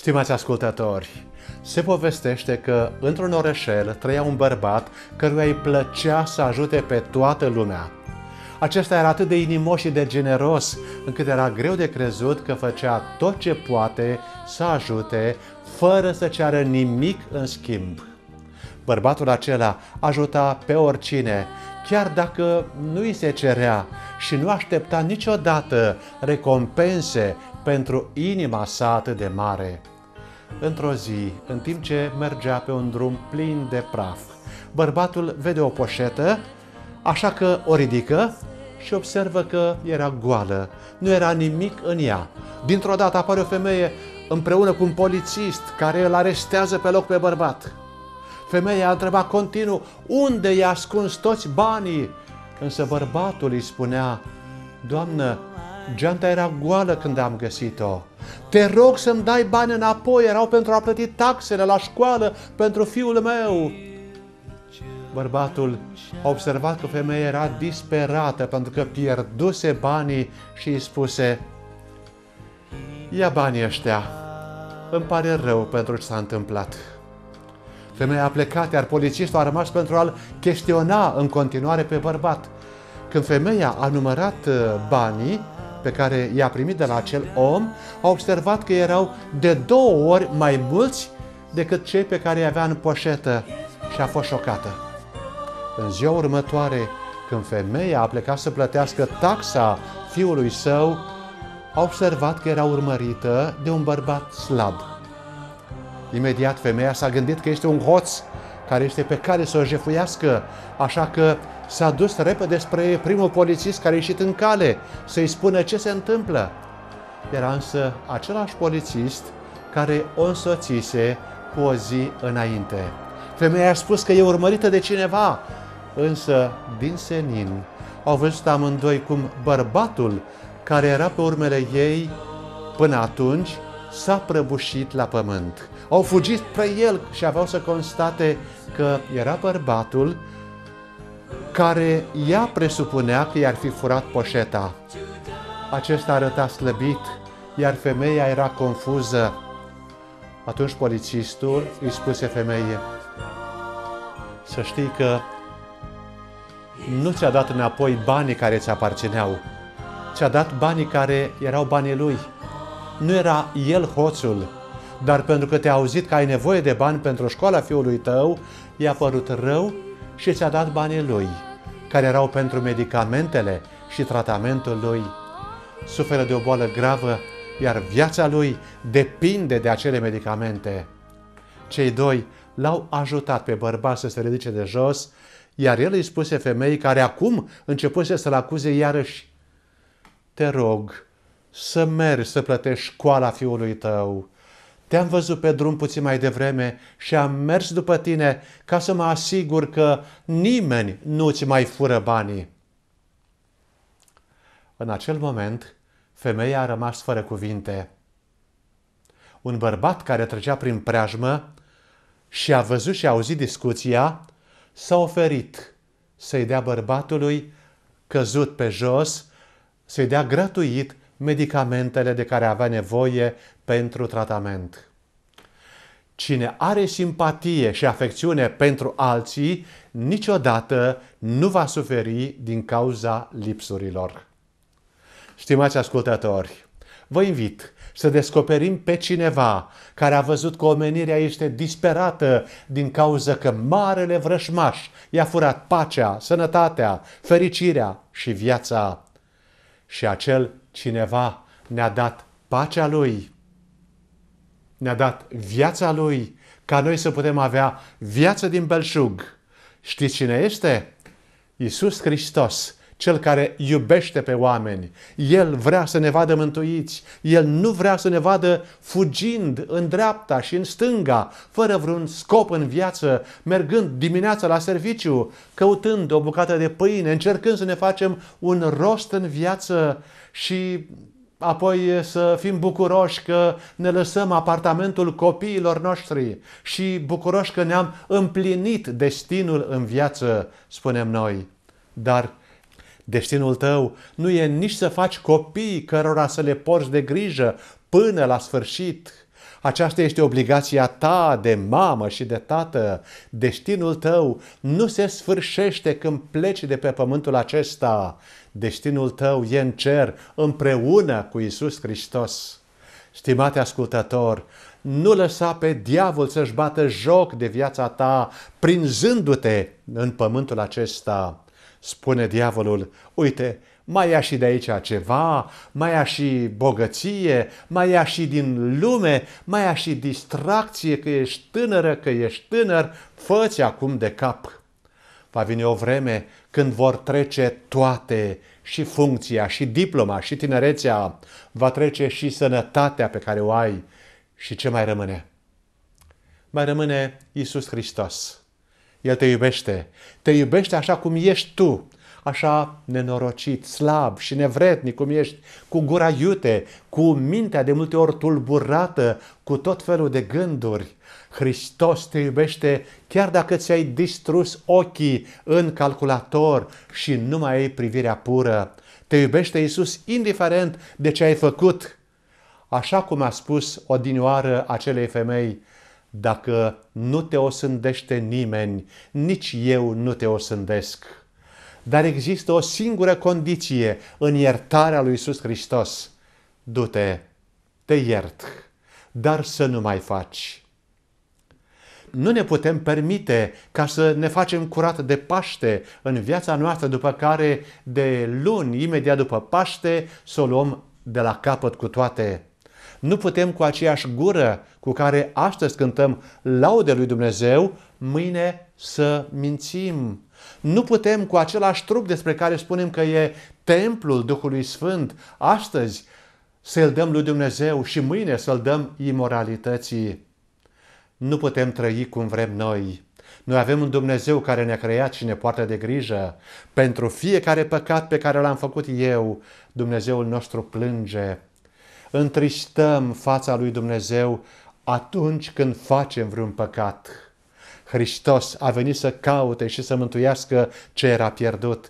Stimați ascultători, se povestește că într-un orășel trăia un bărbat căruia îi plăcea să ajute pe toată lumea. Acesta era atât de inimos și de generos, încât era greu de crezut că făcea tot ce poate să ajute, fără să ceară nimic în schimb. Bărbatul acela ajuta pe oricine, chiar dacă nu îi se cerea, și nu aștepta niciodată recompense pentru inima sa atât de mare. Într-o zi, în timp ce mergea pe un drum plin de praf, bărbatul vede o poșetă, așa că o ridică și observă că era goală, nu era nimic în ea. Dintr-o dată apare o femeie împreună cu un polițist care îl arestează pe loc pe bărbat. Femeia a întrebat continuu unde i-a ascuns toți banii, însă bărbatul îi spunea: Doamnă, geanta era goală când am găsit-o. Te rog să-mi dai bani înapoi, erau pentru a plăti taxele la școală pentru fiul meu. Bărbatul a observat că femeia era disperată pentru că pierduse banii și îi spuse: ia banii ăștia, îmi pare rău pentru ce s-a întâmplat. Femeia a plecat, iar polițistul a rămas pentru a-l chestiona în continuare pe bărbat. Când femeia a numărat banii pe care i-a primit de la acel om, a observat că erau de 2 ori mai mulți decât cei pe care îi avea în poșetă și a fost șocată. În ziua următoare, când femeia a plecat să plătească taxa fiului său, a observat că era urmărită de un bărbat slab. Imediat femeia s-a gândit că este un hoț care este pe cale să o jefuiască, așa că s-a dus repede spre primul polițist care a ieșit în cale să-i spună ce se întâmplă. Era însă același polițist care o însoțise cu o zi înainte. Femeia a spus că e urmărită de cineva, însă din senin au văzut amândoi cum bărbatul care era pe urmele ei până atunci s-a prăbușit la pământ. Au fugit spre el și aveau să constate că era bărbatul care ea presupunea că i-ar fi furat poșeta. Acesta arăta slăbit, iar femeia era confuză. Atunci polițistul îi spuse femeie: să știi că nu ți-a dat înapoi banii care ți aparțineau, ți-a dat banii care erau banii lui. Nu era el hoțul, dar pentru că te-a auzit că ai nevoie de bani pentru școala fiului tău, i-a părut rău și ți-a dat banii lui, care erau pentru medicamentele și tratamentul lui. Suferă de o boală gravă, iar viața lui depinde de acele medicamente. Cei doi l-au ajutat pe bărbat să se ridice de jos, iar el îi spuse femeii, care acum începuse să-l acuze iarăși: te rog să mergi să plătești școala fiului tău. Te-am văzut pe drum puțin mai devreme și am mers după tine ca să mă asigur că nimeni nu-ți mai fură banii. În acel moment, femeia a rămas fără cuvinte. Un bărbat care trecea prin preajmă și a văzut și a auzit discuția, s-a oferit să-i dea bărbatului căzut pe jos, să-i dea gratuit medicamentele de care avea nevoie pentru tratament. Cine are simpatie și afecțiune pentru alții, niciodată nu va suferi din cauza lipsurilor. Stimați ascultători, vă invit să descoperim pe cineva care a văzut că omenirea este disperată din cauza că marele vrășmaș i-a furat pacea, sănătatea, fericirea și viața. Și acel cineva ne-a dat pacea lui, ne-a dat viața lui, ca noi să putem avea viață din belșug. Știți cine este? Iisus Hristos, Cel care iubește pe oameni. El vrea să ne vadă mântuiți. El nu vrea să ne vadă fugind în dreapta și în stânga, fără vreun scop în viață, mergând dimineața la serviciu, căutând o bucată de pâine, încercând să ne facem un rost în viață și apoi să fim bucuroși că ne lăsăm apartamentul copiilor noștri și bucuroși că ne-am împlinit destinul în viață, spunem noi. Dar destinul tău nu e nici să faci copii cărora să le porți de grijă până la sfârșit. Aceasta este obligația ta de mamă și de tată. Destinul tău nu se sfârșește când pleci de pe pământul acesta. Destinul tău e în cer, împreună cu Iisus Hristos. Stimate ascultător, nu lăsa pe diavol să-și bată joc de viața ta, prinzându-te în pământul acesta. Spune diavolul, uite, mai ia și de aici ceva, mai ia și bogăție, mai ia și din lume, mai ia și distracție, că ești tânără, că ești tânăr, fă-ți acum de cap. Va veni o vreme când vor trece toate, și funcția, și diploma, și tinerețea, va trece și sănătatea pe care o ai. Și ce mai rămâne? Mai rămâne Iisus Hristos. El te iubește așa cum ești tu, așa nenorocit, slab și nevrednic cum ești, cu gura iute, cu mintea de multe ori tulburată, cu tot felul de gânduri. Hristos te iubește chiar dacă ți-ai distrus ochii în calculator și nu mai ai privirea pură. Te iubește Iisus indiferent de ce ai făcut. Așa cum a spus odinioară acelei femei, dacă nu te osândește nimeni, nici eu nu te osândesc. Dar există o singură condiție în iertarea lui Iisus Hristos. Du-te, te iert, dar să nu mai faci. Nu ne putem permite ca să ne facem curat de Paște în viața noastră, după care de luni, imediat după Paște, să o luăm de la capăt cu toate. Nu putem cu aceeași gură cu care astăzi cântăm laude lui Dumnezeu, mâine să mințim. Nu putem cu același trup despre care spunem că e templul Duhului Sfânt, astăzi să-l dăm lui Dumnezeu și mâine să-l dăm imoralității. Nu putem trăi cum vrem noi. Noi avem un Dumnezeu care ne-a creat și ne poartă de grijă. Pentru fiecare păcat pe care l-am făcut eu, Dumnezeul nostru plânge. Întristăm fața lui Dumnezeu atunci când facem vreun păcat. Hristos a venit să caute și să mântuiască ce era pierdut.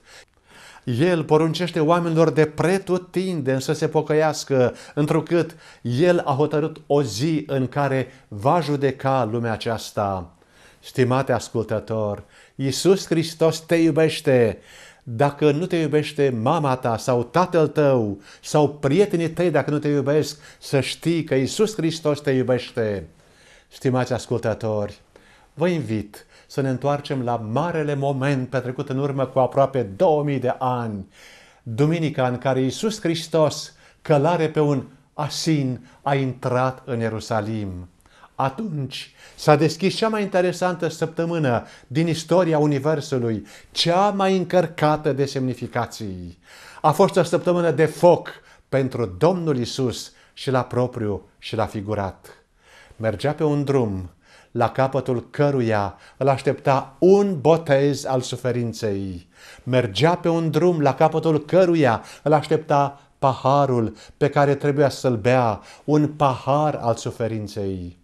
El poruncește oamenilor de pretutindeni să se pocăiască, întrucât El a hotărât o zi în care va judeca lumea aceasta. Stimate ascultător, Iisus Hristos te iubește. Dacă nu te iubește mama ta sau tatăl tău sau prietenii tăi, dacă nu te iubesc, să știi că Iisus Hristos te iubește. Stimați ascultători, vă invit să ne întoarcem la marele moment petrecut în urmă cu aproape 2000 de ani, duminica în care Iisus Hristos, călare pe un asin, a intrat în Ierusalim. Atunci s-a deschis cea mai interesantă săptămână din istoria Universului, cea mai încărcată de semnificații. A fost o săptămână de foc pentru Domnul Iisus și la propriu și la figurat. Mergea pe un drum la capătul căruia îl aștepta un botez al suferinței. Mergea pe un drum la capătul căruia îl aștepta paharul pe care trebuia să-l bea, un pahar al suferinței.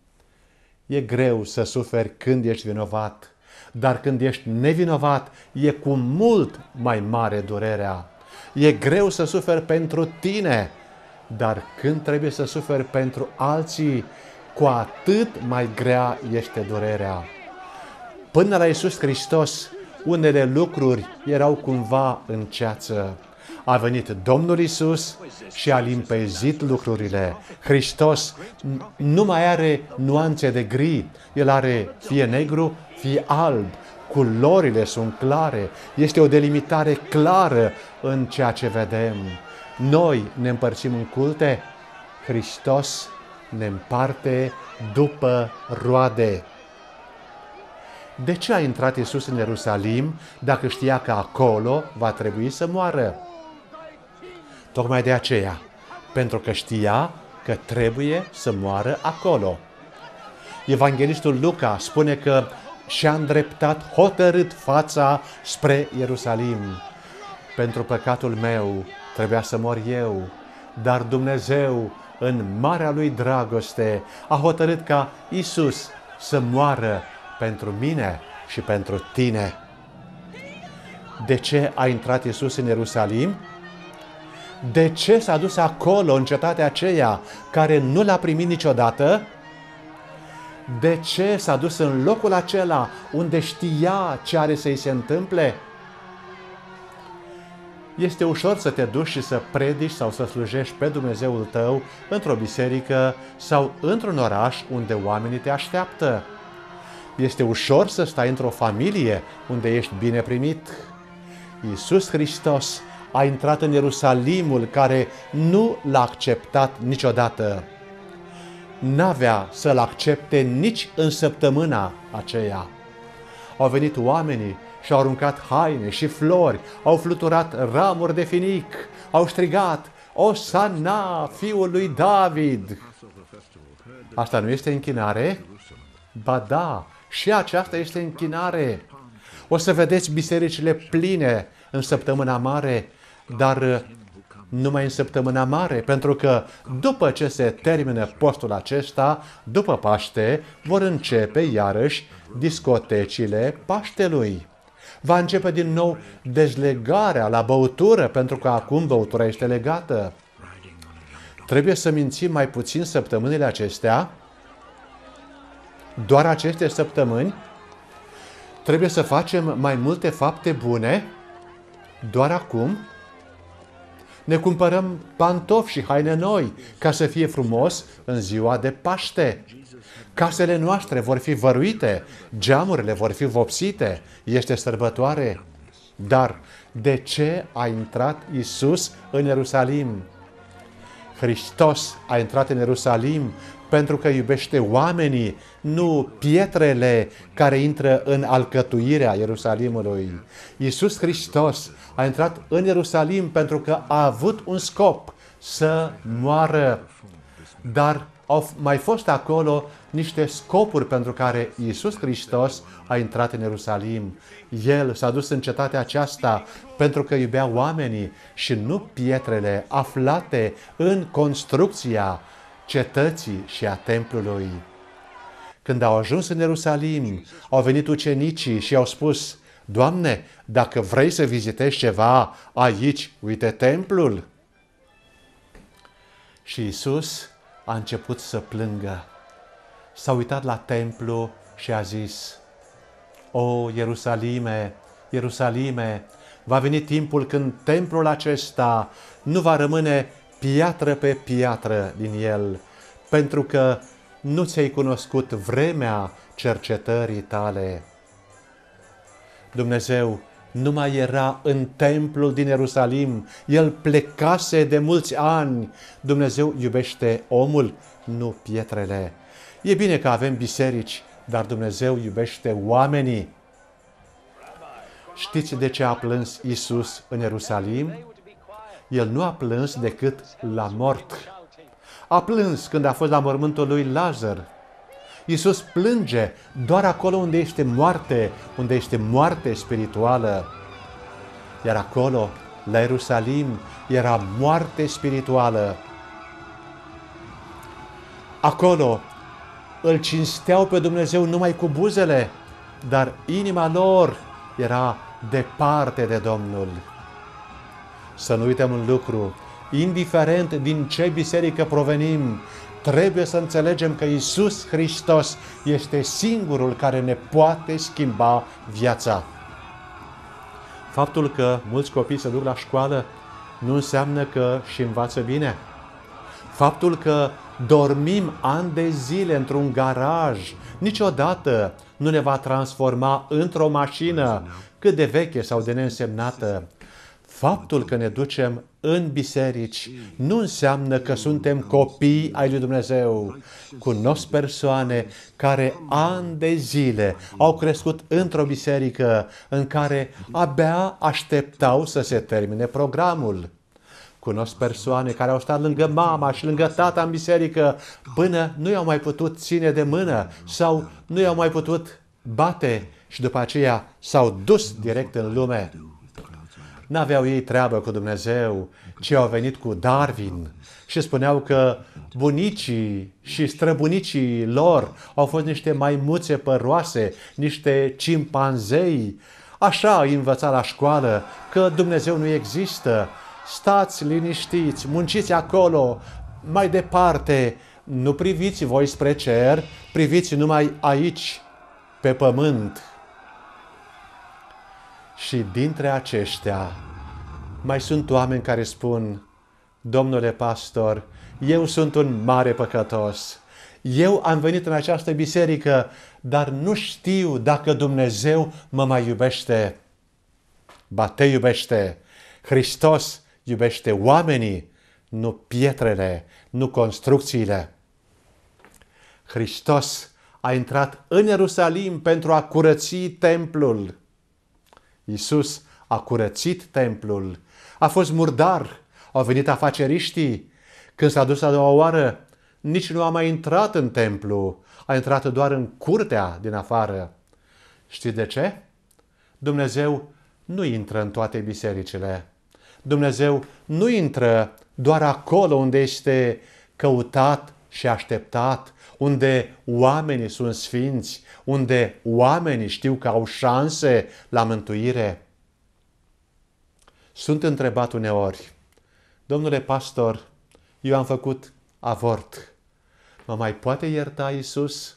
E greu să suferi când ești vinovat, dar când ești nevinovat, e cu mult mai mare durerea. E greu să suferi pentru tine, dar când trebuie să suferi pentru alții, cu atât mai grea este durerea. Până la Iisus Hristos, unele lucruri erau cumva în ceață. A venit Domnul Iisus și a limpezit lucrurile. Hristos nu mai are nuanțe de gri. El are fie negru, fie alb. Culorile sunt clare. Este o delimitare clară în ceea ce vedem. Noi ne împărțim în culte. Hristos ne împarte după roade. De ce a intrat Iisus în Ierusalim dacă știa că acolo va trebui să moară? Tocmai de aceea, pentru că știa că trebuie să moară acolo. Evanghelistul Luca spune că și-a îndreptat hotărât fața spre Ierusalim. Pentru păcatul meu trebuia să mor eu, dar Dumnezeu, în marea lui dragoste, a hotărât ca Iisus să moară pentru mine și pentru tine. De ce a intrat Iisus în Ierusalim? De ce s-a dus acolo, în cetatea aceea, care nu l-a primit niciodată? De ce s-a dus în locul acela unde știa ce are să-i se întâmple? Este ușor să te duci și să predici sau să slujești pe Dumnezeul tău într-o biserică sau într-un oraș unde oamenii te așteaptă. Este ușor să stai într-o familie unde ești bine primit. Iisus Hristos a intrat în Ierusalimul care nu l-a acceptat niciodată. N-avea să-l accepte nici în săptămâna aceea. Au venit oamenii și-au aruncat haine și flori, au fluturat ramuri de finic, au strigat, Osana, fiul lui David! Asta nu este închinare? Ba da, și aceasta este închinare. O să vedeți bisericile pline în săptămâna mare, dar numai în săptămâna mare, pentru că după ce se termină postul acesta, după Paște, vor începe iarăși discotecile Paștelui. Va începe din nou dezlegarea la băutură, pentru că acum băutura este legată. Trebuie să mințim mai puțin săptămânile acestea, doar aceste săptămâni. Trebuie să facem mai multe fapte bune, doar acum. Ne cumpărăm pantofi și haine noi ca să fie frumos în ziua de Paște. Casele noastre vor fi văruite, geamurile vor fi vopsite, este sărbătoare. Dar de ce a intrat Iisus în Ierusalim? Hristos a intrat în Ierusalim pentru că iubește oamenii, nu pietrele care intră în alcătuirea Ierusalimului. Iisus Hristos a intrat în Ierusalim pentru că a avut un scop, să moară. Dar au mai fost acolo niște scopuri pentru care Iisus Hristos a intrat în Ierusalim. El s-a dus în cetatea aceasta pentru că iubea oamenii și nu pietrele aflate în construcția cetății și a templului. Când au ajuns în Ierusalim, au venit ucenicii și au spus, Doamne, dacă vrei să vizitezi ceva aici, uite templul. Și Iisus a început să plângă. S-a uitat la templu și a zis, O, Ierusalime, Ierusalime, va veni timpul când templul acesta nu va rămâne piatră pe piatră din el, pentru că nu ți-ai cunoscut vremea cercetării tale. Dumnezeu nu mai era în templul din Ierusalim, el plecase de mulți ani. Dumnezeu iubește omul, nu pietrele. E bine că avem biserici, dar Dumnezeu iubește oamenii. Știți de ce a plâns Iisus în Ierusalim? El nu a plâns decât la mort. A plâns când a fost la mormântul lui Lazar. Iisus plânge doar acolo unde este moarte spirituală. Iar acolo, la Ierusalim, era moarte spirituală. Acolo îl cinsteau pe Dumnezeu numai cu buzele, dar inima lor era departe de Domnul. Să nu uităm un lucru, indiferent din ce biserică provenim, trebuie să înțelegem că Iisus Hristos este singurul care ne poate schimba viața. Faptul că mulți copii se duc la școală nu înseamnă că și învață bine. Faptul că dormim ani de zile într-un garaj niciodată nu ne va transforma într-o mașină, cât de veche sau de neînsemnată. Faptul că ne ducem în biserici nu înseamnă că suntem copii ai lui Dumnezeu. Cunosc persoane care ani de zile au crescut într-o biserică în care abia așteptau să se termine programul. Cunosc persoane care au stat lângă mama și lângă tata în biserică până nu i-au mai putut ține de mână sau nu i-au mai putut bate și după aceea s-au dus direct în lume. N-aveau ei treabă cu Dumnezeu, ci au venit cu Darwin și spuneau că bunicii și străbunicii lor au fost niște maimuțe păroase, niște cimpanzei. Așa îi învăța la școală că Dumnezeu nu există. Stați liniștiți, munciți acolo, mai departe, nu priviți voi spre cer, priviți numai aici, pe pământ. Și dintre aceștia mai sunt oameni care spun: domnule pastor, eu sunt un mare păcătos. Eu am venit în această biserică, dar nu știu dacă Dumnezeu mă mai iubește. Ba te iubește. Hristos iubește oamenii, nu pietrele, nu construcțiile. Hristos a intrat în Ierusalim pentru a curăți templul. Iisus a curățit templul. A fost murdar. Au venit afaceriștii. Când s-a dus a doua oară, nici nu a mai intrat în templu. A intrat doar în curtea din afară. Știți de ce? Dumnezeu nu intră în toate bisericile. Dumnezeu nu intră doar acolo unde este căutat și așteptat, unde oamenii sunt sfinți, unde oamenii știu că au șanse la mântuire. Sunt întrebat uneori: domnule pastor, eu am făcut avort. Mă mai poate ierta Iisus?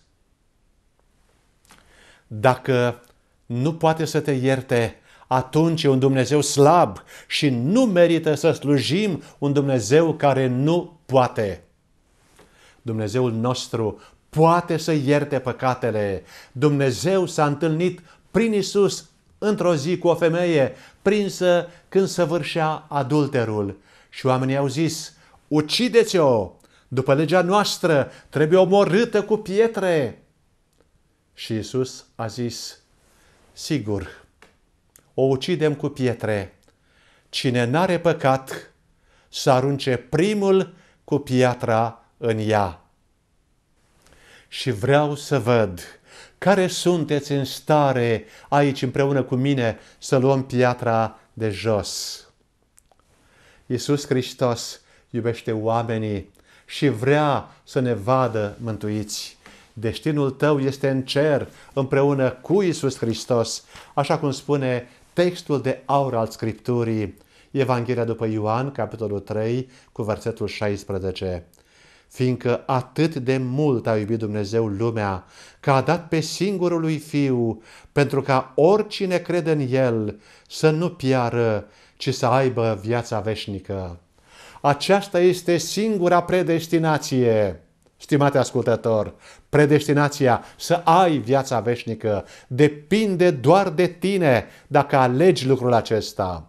Dacă nu poate să te ierte, atunci e un Dumnezeu slab și nu merită să slujim un Dumnezeu care nu poate. Dumnezeul nostru poate să ierte păcatele. Dumnezeu s-a întâlnit prin Iisus într-o zi cu o femeie prinsă când săvârșea adulterul. Și oamenii au zis: ucideți-o! După legea noastră trebuie omorâtă cu pietre. Și Iisus a zis: sigur, o ucidem cu pietre. Cine n-are păcat să arunce primul cu piatra în ea. Și vreau să văd care sunteți în stare aici împreună cu mine să luăm piatra de jos. Iisus Hristos iubește oamenii și vrea să ne vadă mântuiți. Destinul tău este în cer împreună cu Iisus Hristos, așa cum spune textul de aur al Scripturii, Evanghelia după Ioan, capitolul 3, cu versetul 16. Fiindcă atât de mult a iubit Dumnezeu lumea, că a dat pe singurul lui Fiu, pentru ca oricine crede în El să nu piară, ci să aibă viața veșnică. Aceasta este singura predestinație, stimate ascultător. Predestinația să ai viața veșnică depinde doar de tine dacă alegi lucrul acesta.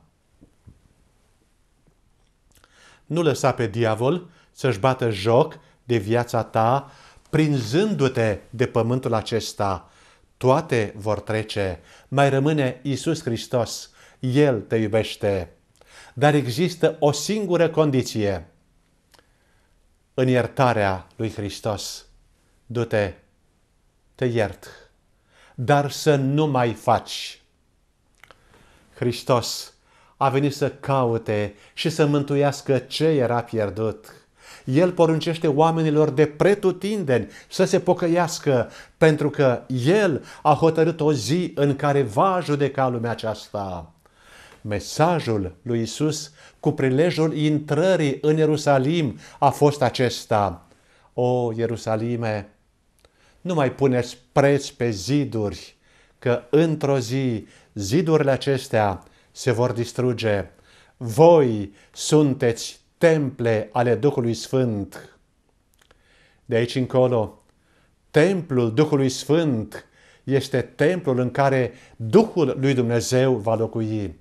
Nu lăsa pe diavol să-și bată joc de viața ta, prinzându-te de pământul acesta. Toate vor trece, mai rămâne Iisus Hristos. El te iubește. Dar există o singură condiție. În iertarea lui Hristos. Du-te, te iert, dar să nu mai faci. Hristos a venit să caute și să mântuiască ce era pierdut. El poruncește oamenilor de pretutindeni să se pocăiască, pentru că El a hotărât o zi în care va judeca lumea aceasta. Mesajul lui Iisus cu prilejul intrării în Ierusalim a fost acesta: o, Ierusalime, nu mai puneți preț pe ziduri, că într-o zi zidurile acestea se vor distruge. Voi sunteți temple ale Duhului Sfânt. De aici încolo, templul Duhului Sfânt este templul în care Duhul lui Dumnezeu va locui.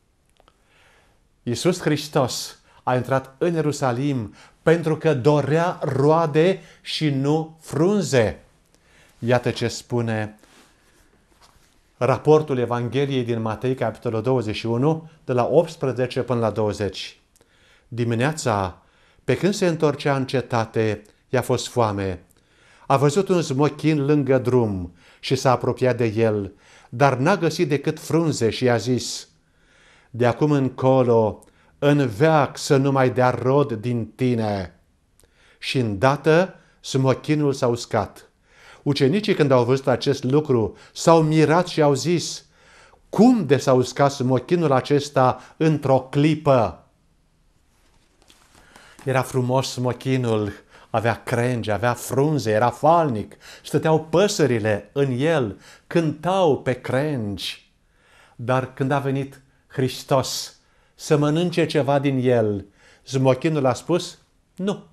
Iisus Hristos a intrat în Ierusalim pentru că dorea roade și nu frunze. Iată ce spune raportul Evangheliei din Matei, capitolul 21, de la 18 până la 20. Dimineața, pe când se întorcea în cetate, i-a fost foame. A văzut un smochin lângă drum și s-a apropiat de el, dar n-a găsit decât frunze și i-a zis: de acum încolo, în veac să nu mai dea rod din tine. Și îndată smochinul s-a uscat. Ucenicii, când au văzut acest lucru, s-au mirat și au zis: cum de s-a uscat smochinul acesta într-o clipă? Era frumos smochinul, avea crengi, avea frunze, era falnic, stăteau păsările în el, cântau pe crengi. Dar când a venit Hristos să mănânce ceva din el, smochinul a spus, nu.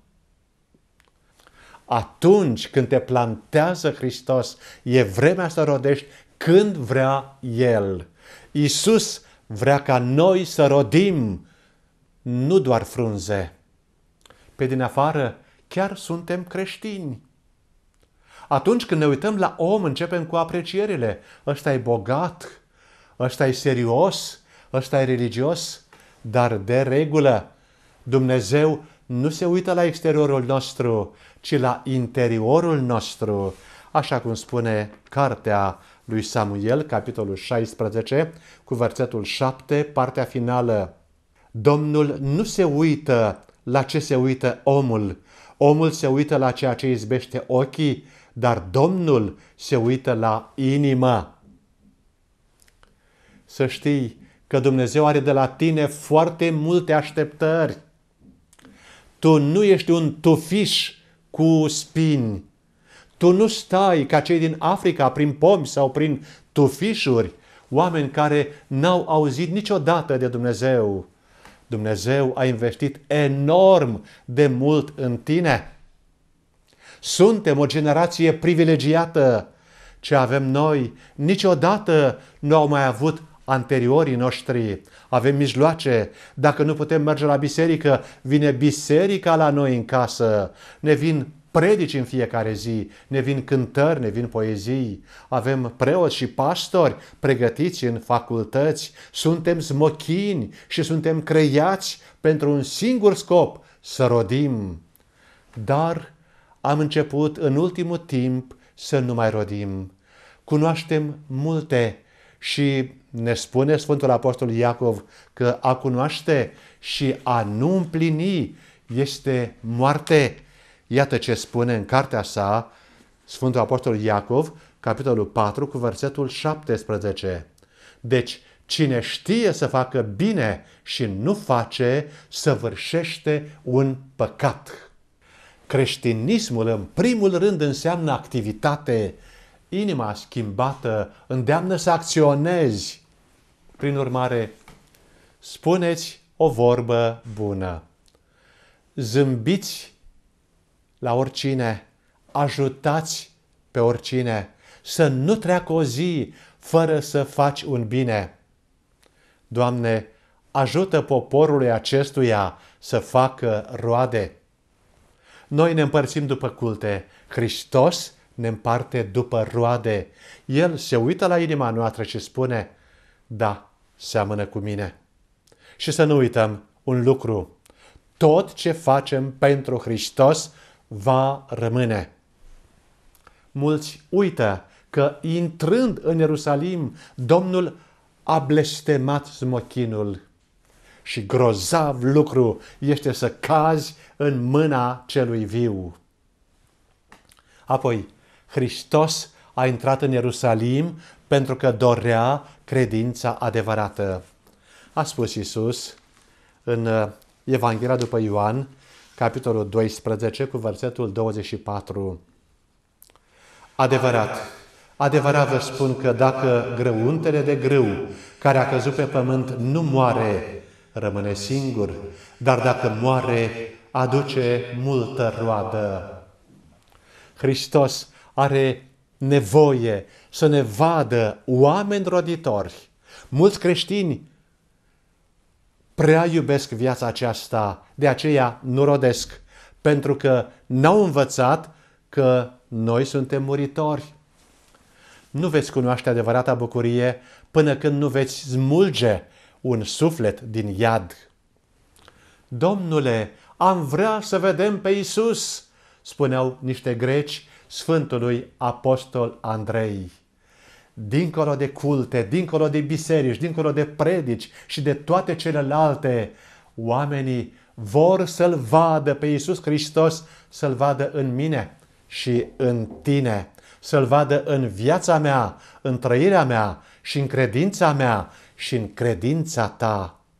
Atunci când te plantează Hristos, e vremea să rodești când vrea El. Iisus vrea ca noi să rodim, nu doar frunze. Pe din afară, chiar suntem creștini. Atunci când ne uităm la om, începem cu aprecierile. Ăsta e bogat, ăsta e serios, ăsta e religios, dar de regulă Dumnezeu nu se uită la exteriorul nostru, ci la interiorul nostru, așa cum spune cartea lui Samuel, capitolul 16, cu versetul 7, partea finală. Domnul nu se uită la ce se uită omul. Omul se uită la ceea ce izbește ochii, dar Domnul se uită la inimă. Să știi că Dumnezeu are de la tine foarte multe așteptări. Tu nu ești un tufiș cu spini. Tu nu stai ca cei din Africa prin pomi sau prin tufișuri, oameni care n-au auzit niciodată de Dumnezeu. Dumnezeu a investit enorm de mult în tine. Suntem o generație privilegiată. Ce avem noi niciodată nu au mai avut anteriorii noștri. Avem mijloace. Dacă nu putem merge la biserică, vine biserica la noi în casă. Ne vin predici în fiecare zi, ne vin cântări, ne vin poezii. Avem preoți și pastori pregătiți în facultăți. Suntem smochini și suntem creați pentru un singur scop, să rodim. Dar am început în ultimul timp să nu mai rodim. Cunoaștem multe și ne spune Sfântul Apostol Iacov că a cunoaște și a nu împlini este moarte. Iată ce spune în cartea sa Sfântul Apostol Iacov, capitolul 4, cu versetul 17. Deci, cine știe să facă bine și nu face, săvârșește un păcat. Creștinismul, în primul rând, înseamnă activitate. Inima schimbată îndeamnă să acționezi. Prin urmare, spuneți o vorbă bună. Zâmbiți la oricine, ajutați pe oricine, să nu treacă o zi fără să faci un bine. Doamne, ajută poporului acestuia să facă roade. Noi ne împărțim după culte, Hristos ne împarte după roade. El se uită la inima noastră și spune, da, seamănă cu mine. Și să nu uităm un lucru, tot ce facem pentru Hristos va rămâne. Mulți uită că intrând în Ierusalim, Domnul a blestemat smochinul. Și grozav lucru este să cazi în mâna celui viu. Apoi, Hristos a intrat în Ierusalim pentru că dorea credința adevărată. A spus Iisus în Evanghelia după Ioan, capitolul 12, cu versetul 24. Adevărat, adevărat vă spun că dacă grăuntele de grâu care a căzut pe pământ nu moare, rămâne singur, dar dacă moare, aduce multă roadă. Hristos are nevoie să ne vadă oameni roditori. Mulți creștini prea iubesc viața aceasta, de aceea nu rodesc, pentru că n-au învățat că noi suntem muritori. Nu veți cunoaște adevărata bucurie până când nu veți smulge un suflet din iad. Domnule, am vrea să vedem pe Iisus, spuneau niște greci Sfântului Apostol Andrei. Dincolo de culte, dincolo de biserici, dincolo de predici și de toate celelalte, oamenii vor să-L vadă pe Iisus Hristos, să-L vadă în mine și în tine, să-L vadă în viața mea, în trăirea mea și în credința mea și în credința ta.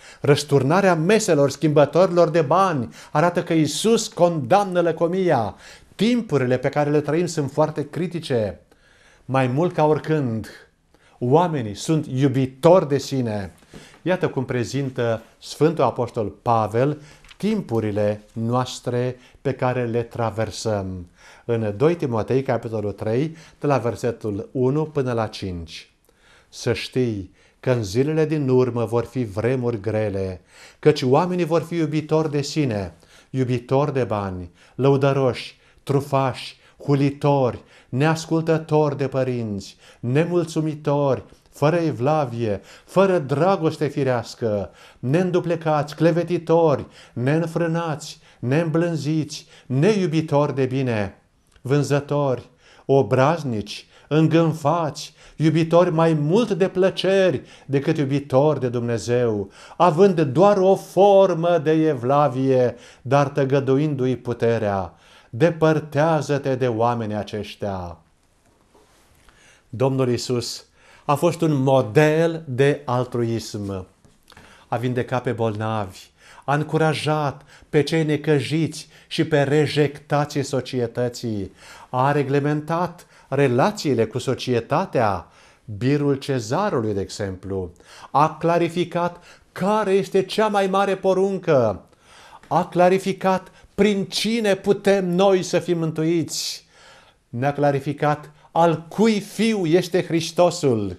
Răsturnarea meselor schimbătorilor de bani arată că Iisus condamnă lăcomia. Timpurile pe care le trăim sunt foarte critice. Mai mult ca oricând, oamenii sunt iubitori de sine. Iată cum prezintă Sfântul Apostol Pavel timpurile noastre pe care le traversăm. În 2 Timotei, capitolul 3, de la versetul 1 până la 5. Să știi că în zilele din urmă vor fi vremuri grele, căci oamenii vor fi iubitori de sine, iubitori de bani, lăudăroși, trufași, hulitori, neascultători de părinți, nemulțumitori, fără evlavie, fără dragoste firească, neînduplecați, clevetitori, neînfrânați, neîmblânziți, neiubitori de bine, vânzători, obraznici, îngânfați, iubitori mai mult de plăceri decât iubitori de Dumnezeu, având doar o formă de evlavie, dar tăgăduindu-i puterea. Depărtează-te de oamenii aceștia. Domnul Iisus a fost un model de altruism. A vindecat pe bolnavi, a încurajat pe cei necăjiți și pe rejectații societății, a reglementat relațiile cu societatea, birul cezarului, de exemplu, a clarificat care este cea mai mare poruncă, a clarificat prin cine putem noi să fim mântuiți, ne-a clarificat al cui fiu este Hristosul.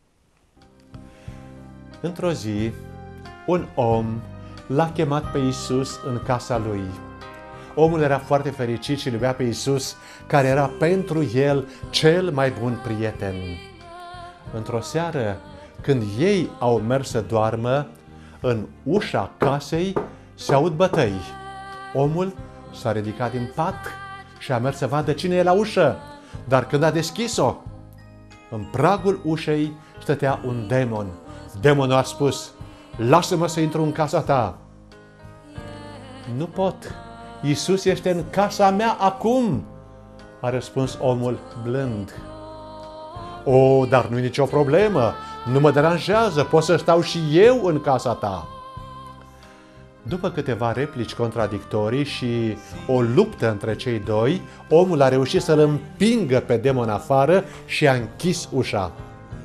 Într-o zi, un om l-a chemat pe Iisus în casa lui. Omul era foarte fericit și iubea pe Iisus, care era pentru el cel mai bun prieten. Într-o seară, când ei au mers să doarmă, în ușa casei se aud bătăi. Omul s-a ridicat din pat și a mers să vadă cine e la ușă, dar când a deschis-o, în pragul ușei stătea un demon. Demonul a spus: lasă-mă să intru în casa ta. Nu pot, Iisus este în casa mea acum, a răspuns omul blând. O, dar nu e nicio problemă, nu mă deranjează, pot să stau și eu în casa ta. După câteva replici contradictorii și o luptă între cei doi, omul a reușit să-l împingă pe demon afară și a închis ușa.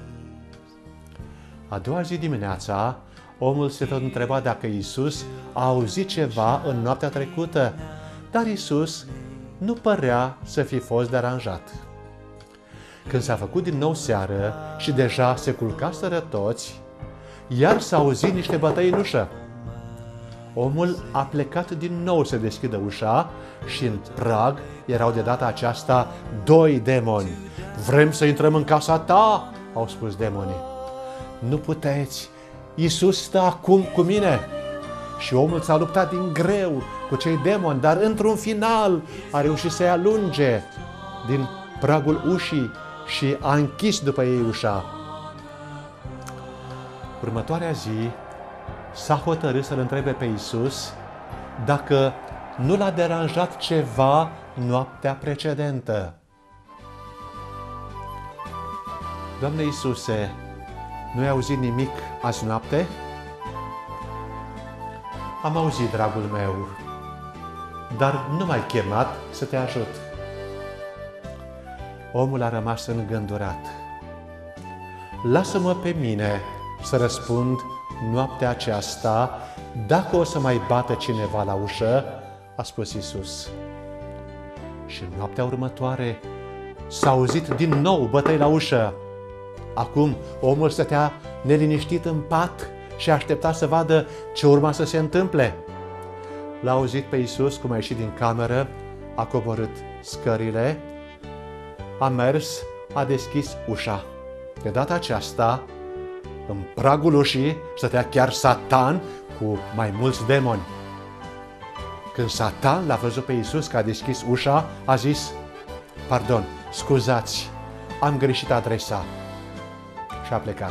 A doua zi dimineața, omul se tot întreba dacă Iisus a auzit ceva în noaptea trecută, dar Iisus nu părea să fi fost deranjat. Când s-a făcut din nou seară și deja se culcaseră toți, iar s-a auzit niște bătăi în ușă. Omul a plecat din nou să deschidă ușa și în prag erau de data aceasta doi demoni. Vrem să intrăm în casa ta, au spus demonii. Nu puteți, Iisus stă acum cu mine. Și omul s-a luptat din greu cu cei demoni, dar într-un final a reușit să-i alunge din pragul ușii și a închis după ei ușa. Următoarea zi s-a hotărât să-L întrebe pe Iisus dacă nu l-a deranjat ceva noaptea precedentă. Doamne Iisuse, nu ai auzit nimic azi noapte? Am auzit, dragul meu, dar nu m-ai chemat să te ajut. Omul a rămas îngândurat. Lasă-mă pe mine să răspund noaptea aceasta dacă o să mai bată cineva la ușă, a spus Iisus. Și noaptea următoare s-a auzit din nou bătăi la ușă. Acum omul stătea neliniștit în pat și aștepta să vadă ce urma să se întâmple. L-a auzit pe Iisus cum a ieșit din cameră, a coborât scările, a mers, a deschis ușa. De data aceasta, în pragul ușii stătea chiar Satan cu mai mulți demoni. Când Satan l-a văzut pe Iisus că a deschis ușa, a zis: pardon, scuzați, am greșit adresa. Și a plecat.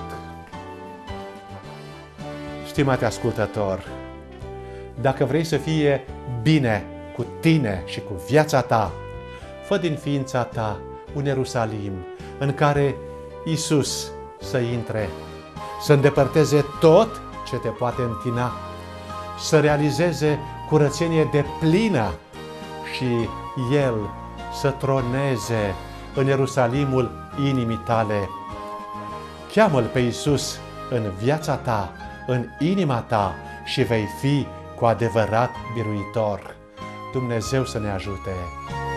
Stimate ascultător, dacă vrei să fie bine cu tine și cu viața ta, fă din ființa ta un Ierusalim în care Iisus să intre, să îndepărteze tot ce te poate întina, să realizeze curățenie deplină și El să troneze în Ierusalimul inimii tale. Cheamă-L pe Iisus în viața ta, în inima ta și vei fi cu adevărat biruitor. Dumnezeu să ne ajute!